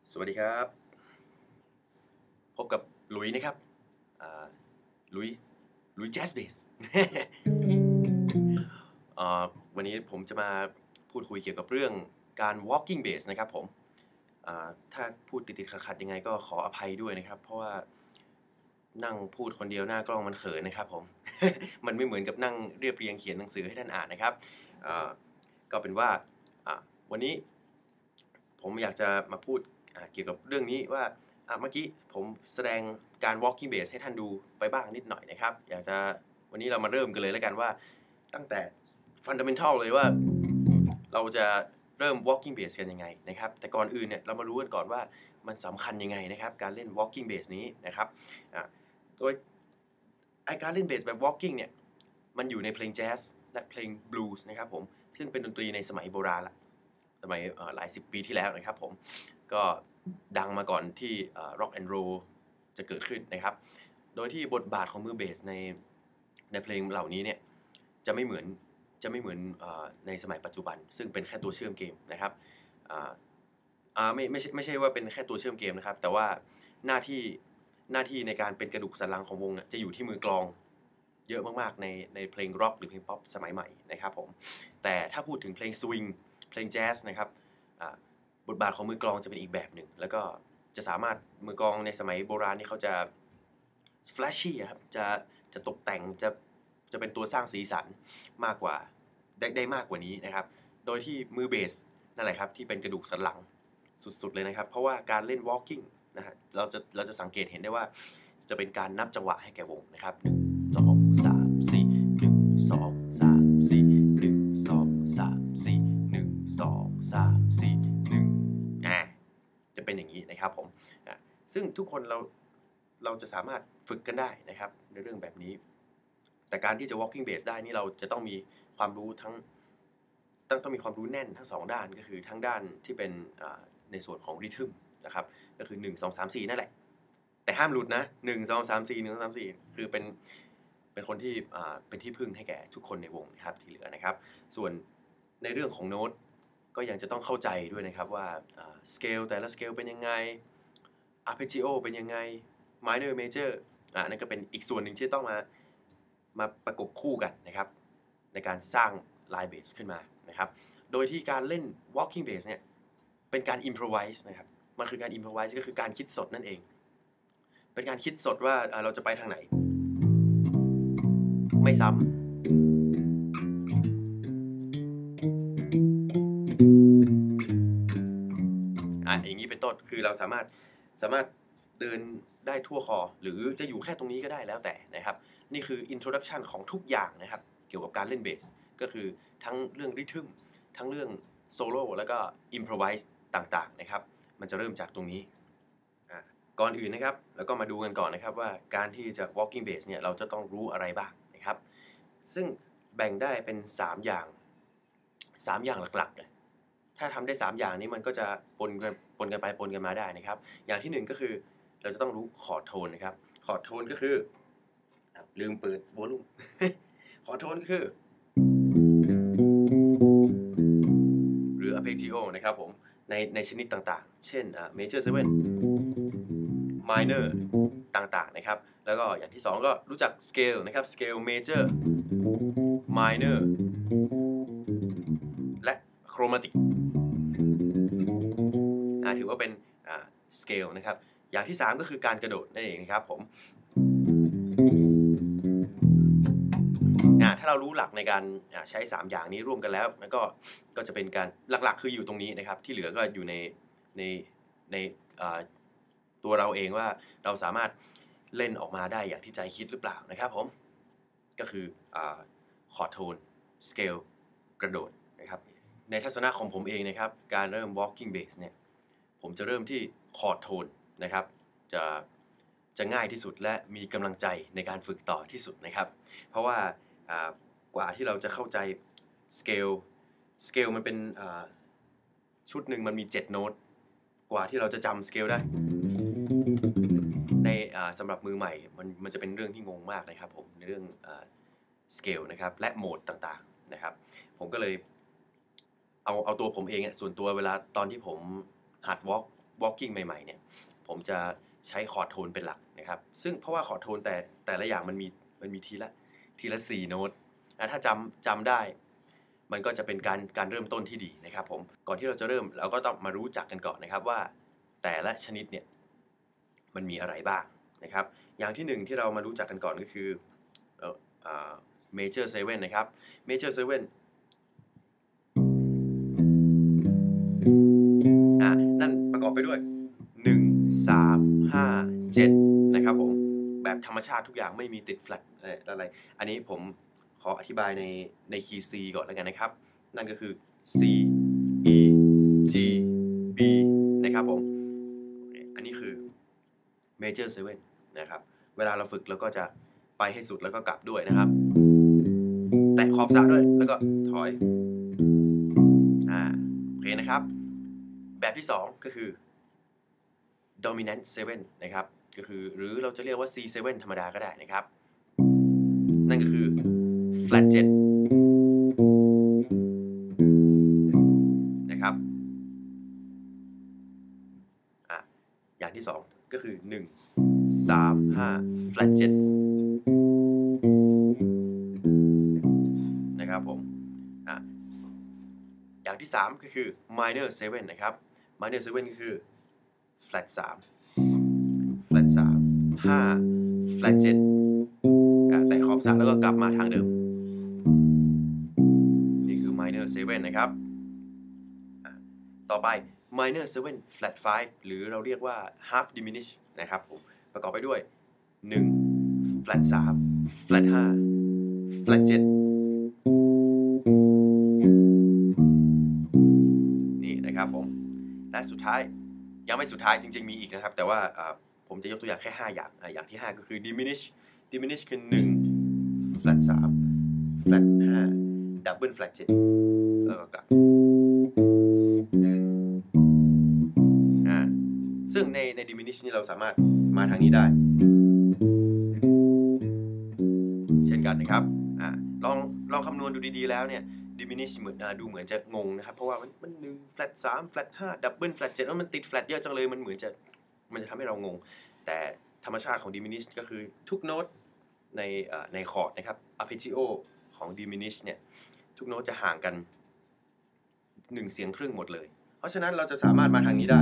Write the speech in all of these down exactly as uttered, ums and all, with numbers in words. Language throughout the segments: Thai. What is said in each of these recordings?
สวัสดีครับพบกับหลุยนะครับหลุยหลุยแจ๊สเบสวันนี้ผมจะมาพูดคุยเกี่ยวกับเรื่องการ walking bass นะครับผมถ้าพูดติดๆขัดๆยังไงก็ขออภัยด้วยนะครับเพราะว่านั่งพูดคนเดียวหน้ากล้องมันเขินนะครับผม มันไม่เหมือนกับนั่งเรียบเรียงเขียนหนังสือให้ท่านอ่านนะครับก็เป็นว่าวันนี้ผมอยากจะมาพูดเกี่ยวกับเรื่องนี้ว่าเมื่อกี้ผมแสดงการ walking bass ให้ท่านดูไปบ้างนิดหน่อยนะครับอยากจะวันนี้เรามาเริ่มกันเลยแล้วกันว่าตั้งแต่ fundamental เลยว่าเราจะเริ่ม walking bass กันยังไงนะครับแต่ก่อนอื่นเนี่ยเรามารู้กันก่อนว่ามันสำคัญยังไงนะครับการเล่น walking bass นี้นะครับโดยการเล่นเบสแบบ walking เนี่ยมันอยู่ในเพลงแจ๊สและเพลงบลูส์นะครับผมซึ่งเป็นดนตรีในสมัยโบราณละสมัยหลายสิบปีที่แล้วนะครับผมก็ดังมาก่อนที่ rock and roll จะเกิดขึ้นนะครับโดยที่บทบาทของมือเบสในในเพลงเหล่านี้เนี่ยจะไม่เหมือนจะไม่เหมือนในสมัยปัจจุบันซึ่งเป็นแค่ตัวเชื่อมเกมนะครับไม่ไม่ใช่ไม่ใช่ว่าเป็นแค่ตัวเชื่อมเกมนะครับแต่ว่าหน้าที่หน้าที่ในการเป็นกระดูกสันหลังของวงจะอยู่ที่มือกลองเยอะมากๆในในเพลงร็อกหรือเพลงป๊อปสมัยใหม่นะครับผมแต่ถ้าพูดถึงเพลงสวิงเพลงแจ๊สนะครับบทบาทของมือกลองจะเป็นอีกแบบหนึ่งแล้วก็จะสามารถมือกลองในสมัยโบราณนี่เขาจะ flashy ครับจะจะตกแต่งจะจะเป็นตัวสร้างสีสันมากกว่าได้ได้มากกว่านี้นะครับโดยที่มือเบสนั่นแหละครับที่เป็นกระดูกสันหลังสุดๆเลยนะครับเพราะว่าการเล่น walking นะฮะเราจะเราจะสังเกตเห็นได้ว่าจะเป็นการนับจังหวะให้แก่วงนะครับหนึ่งสองสามสี่หนึ่งสองสามสี่หนึ่งสองสามสี่หนึ่งสองสามสี่หนึ่งอ่าจะเป็นอย่างนี้นะครับผมอ่าซึ่งทุกคนเราเราจะสามารถฝึกกันได้นะครับในเรื่องแบบนี้แต่การที่จะ walking bass ได้นี่เราจะต้องมีความรู้ทั้งต้องต้องมีความรู้แน่นทั้งสองด้านก็คือทั้งด้านที่เป็นในส่วนของริทึมนะครับก็คือหนึ่ง สอง สาม สี่นั่นแหละแต่ห้ามหลุดนะหนึ่ง สอง สาม สี่ หนึ่ง สอง สาม สี่คือเป็นเป็นคนที่เป็นที่พึ่งให้แก่ทุกคนในวงนะครับที่เหลือนะครับส่วนในเรื่องของโน้ตก็ยังจะต้องเข้าใจด้วยนะครับว่าสเกลแต่ละสเกลเป็นยังไง arpeggio เป็นยังไง minor major อ่านั่นก็เป็นอีกส่วนหนึ่งที่ต้องมามาประกบคู่กันนะครับในการสร้างลายเบสขึ้นมานะครับโดยที่การเล่น walking bass เนี่ยเป็นการ improvise นะครับมันคือการ improvise ก็คือการคิดสดนั่นเองเป็นการคิดสดว่าเราจะไปทางไหนไม่ซ้ำอ่ะอย่างนี้เป็นต้นคือเราสามารถสามารถเดินได้ทั่วคอหรือจะอยู่แค่ตรงนี้ก็ได้แล้วแต่นะครับนี่คือ introduction ของทุกอย่างนะครับเกี่ยวกับการเล่นเบสก็คือทั้งเรื่องริทึมทั้งเรื่องโซโล่แล้วก็ improvise ต่างๆนะครับมันจะเริ่มจากตรงนี้ก่อนอื่นนะครับแล้วก็มาดูกันก่อนนะครับว่าการที่จะ walking bass เนี่ยเราจะต้องรู้อะไรบ้างนะครับซึ่งแบ่งได้เป็นสามอย่างสามอย่างหลักๆเลยถ้าทำได้สามอย่างนี้มันก็จะปนกันปนกันไปปนกันมาได้นะครับอย่างที่หนึ่งก็คือเราจะต้องรู้คอร์ดโทนนะครับคอร์ดโทนก็คือลืมเปิดโวลูมคอร์ดโทนก็คือหรือ arpeggio นะครับผมในในชนิดต่างๆเช่น major seven minor ต่างๆนะครับแล้วก็อย่างที่สองก็รู้จัก scale นะครับ scale major minor และ chromatic ถือว่าเป็น scale นะครับอย่างที่สามก็คือการกระโดดนั่นเองนะครับผมถ้าเรารู้หลักในการใช้สามอย่างนี้ร่วมกันแล้วแล้วก็ก็จะเป็นการหลักๆคืออยู่ตรงนี้นะครับที่เหลือก็อยู่ในในในตัวเราเองว่าเราสามารถเล่นออกมาได้อย่างที่ใจคิดหรือเปล่านะครับผมก็คือคอร์ดโทนสเกลกระโดดนะครับในทัศนะของผมเองนะครับการเริ่ม walking bass เนี่ยผมจะเริ่มที่คอร์ดโทนนะครับจะจะง่ายที่สุดและมีกำลังใจในการฝึกต่อที่สุดนะครับเพราะว่ากว่าที่เราจะเข้าใจสเกลสเกลมันเป็นชุดหนึ่งมันมีเจ็ดโน้ตกว่าที่เราจะจำสเกลได้ในสำหรับมือใหม่มันมันจะเป็นเรื่องที่งงมากนะครับผมในเรื่องสเกลนะครับและโหมดต่างๆนะครับผมก็เลยเอาเอาตัวผมเองส่วนตัวเวลาตอนที่ผมหัดวอล์ก walking ใหม่ๆเนี่ยผมจะใช้คอร์ดโทนเป็นหลักนะครับซึ่งเพราะว่าคอร์ดโทนแต่แต่ละอย่างมันมีมันมีทีละทีละสี่โน้ตถ้าจำจำได้มันก็จะเป็นการการเริ่มต้นที่ดีนะครับผมก่อนที่เราจะเริ่มเราก็ต้องมารู้จักกันก่อนนะครับว่าแต่ละชนิดเนี่ยมันมีอะไรบ้างนะครับอย่างที่หนึ่งที่เรามารู้จักกันก่อนก็คือเอ่ออ่า major seven นะครับ major seven อ่านั่นประกอบไปด้วยหนึ่ง สาม ห้า เจ็ดนะครับผมแบบธรรมชาติทุกอย่างไม่มีติดแฟลตอะไรอันนี้ผมขออธิบายในในคีย์ C ก่อนแล้วกันนะครับนั่นก็คือ C E G B นะครับผมอันนี้คือ major seven นะครับเวลาเราฝึกเราก็จะไปให้สุดแล้วก็กลับด้วยนะครับแตะขอบสระด้วยแล้วก็ถอยอ่าโอเคนะครับแบบที่สองก็คือ dominant seven นะครับก็คือหรือเราจะเรียกว่า C seven ธรรมดาก็ได้นะครับนั่นก็คือ flat เจ็ดนะครับอ่ะอย่างที่สองก็คือหนึ่ง สาม ห้า flat เจ็ดนะครับผมอ่ะอย่างที่สามก็คือ minor seven นะครับ minor seven ก็คือ flat สาม flat สาม ห้า flat เจ็ดแตะขอบสระแล้วก็กลับมาทางเดิมนี่คือ minor seven นะครับต่อไป minor seven flat five หรือเราเรียกว่า half diminish นะครับผมประกอบไปด้วยหนึ่ง flat สาม flat ห้า flat เจ็ดนี่นะครับผมและสุดท้ายยังไม่สุดท้ายจริงๆมีอีกนะครับแต่ว่าผมจะยกตัวอย่างแค่ห้าอย่างอย่างที่ห้าก็คือ diminish diminish คือหนึ่ง flat สาม flat ห้า double flat เจ็ดแล้วก็กลับซึ่งในใน diminish นี่เราสามารถมาทางนี้ได้เช่นกันนะครับอ่าลองลองคำนวณดูดีๆแล้วเนี่ย diminish เหมือนดูเหมือนจะงงนะครับเพราะว่ามันมันหนึ่ง flat สาม flat ห้า double flat เจ็ดแล้วมันติด flat เยอะจังเลยมันเหมือนจะมันจะทำให้เรางงแต่ธรรมชาติของ diminish ก็คือทุกโน้ตในในคอร์ดนะครับ arpeggio ของ diminish เนี่ยทุกโน้ตจะห่างกันหนึ่งเสียงครึ่งหมดเลยเพราะฉะนั้นเราจะสามารถมาทางนี้ได้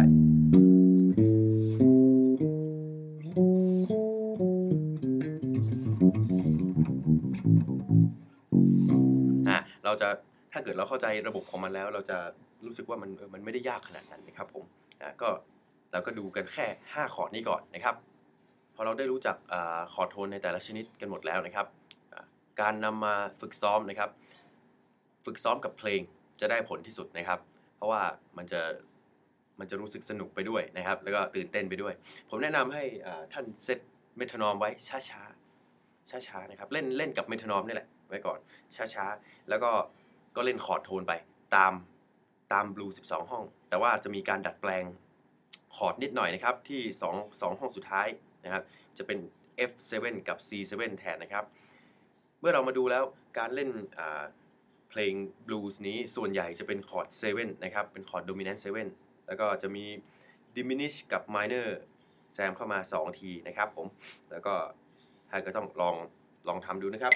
เราจะถ้าเกิดเราเข้าใจระบบของมันแล้วเราจะรู้สึกว่ามันเออมันไม่ได้ยากขนาดนั้นนะครับผมอ่าก็เราก็ดูกันแค่ห้าคอร์ดนี้ก่อนนะครับพอเราได้รู้จักอ่าคอร์ดโทนในแต่ละชนิดกันหมดแล้วนะครับการนำมาฝึกซ้อมนะครับฝึกซ้อมกับเพลงจะได้ผลที่สุดนะครับเพราะว่ามันจะมันจะรู้สึกสนุกไปด้วยนะครับแล้วก็ตื่นเต้นไปด้วยผมแนะนำให้ท่านเซตเมโทรนอมไว้ช้าๆช้าๆนะครับเล่นเล่นกับเมโทรนอมนี่แหละไว้ก่อนช้าๆแล้วก็ก็เล่นคอร์ดโทนไปตามตามบลูสิบสองห้องแต่ว่าจะมีการดัดแปลงคอร์ดนิดหน่อยนะครับที่สอง สองห้องสุดท้ายนะครับจะเป็น เอฟ เซเว่น กับ ซี เซเว่น แทนนะครับเมื่อเรามาดูแล้วการเล่นเพลงบลูส์นี้ส่วนใหญ่จะเป็นคอร์ดเซเว่นนะครับเป็นคอร์ดโดมิแนนต์เซเว่นแล้วก็จะมี diminish กับ minor แซมเข้ามาสองทีนะครับผมแล้วก็ท่านก็ต้องลองลองทำดูนะครับ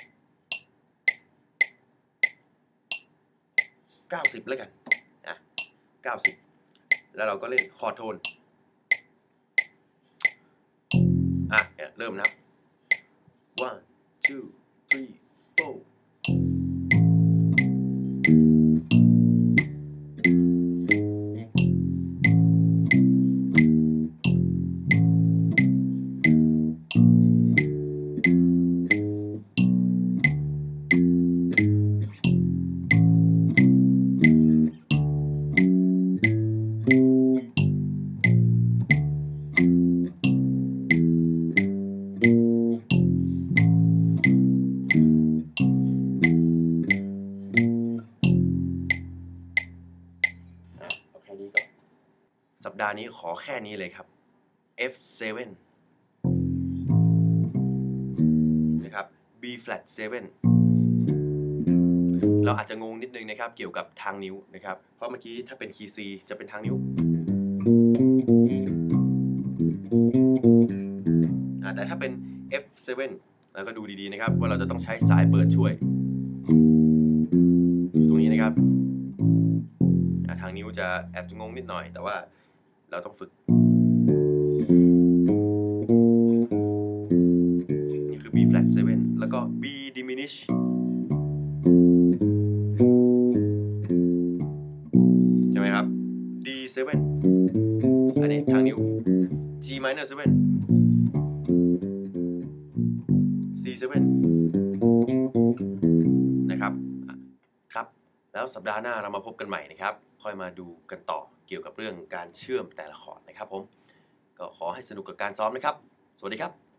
เก้าสิบแล้วกันอ่ะเก้าสิบแล้วเราก็เล่นคอร์ดโทนอ่ะเริ่มนับ one two three fourสัปดาห์นี้ขอแค่นี้เลยครับ เอฟ เซเว่น นะครับ B flat เซเว่น เราอาจจะงงนิดนึงนะครับเกี่ยวกับทางนิ้วนะครับเพราะเมื่อกี้ถ้าเป็นคีย์ C จะเป็นทางนิ้วเป็น เอฟ เซเว่น แล้วก็ดูดีๆนะครับว่าเราจะต้องใช้สายเปิดช่วยอยู่ตรงนี้นะครับทางนิ้วจะแอบจะงงนิดหน่อยแต่ว่าเราต้องฝึกนี่คือ B flat เซเว่น แล้วก็ B diminish ใช่ไหมครับ D เซเว่น อันนี้ทางนิ้ว G minor เซเว่น C เซเว่น นะครับครับแล้วสัปดาห์หน้าเรามาพบกันใหม่นะครับค่อยมาดูกันต่อเกี่ยวกับเรื่องการเชื่อมแต่ละคอร์ดนะครับผมก็ขอให้สนุกกับการซ้อมนะครับสวัสดีครับ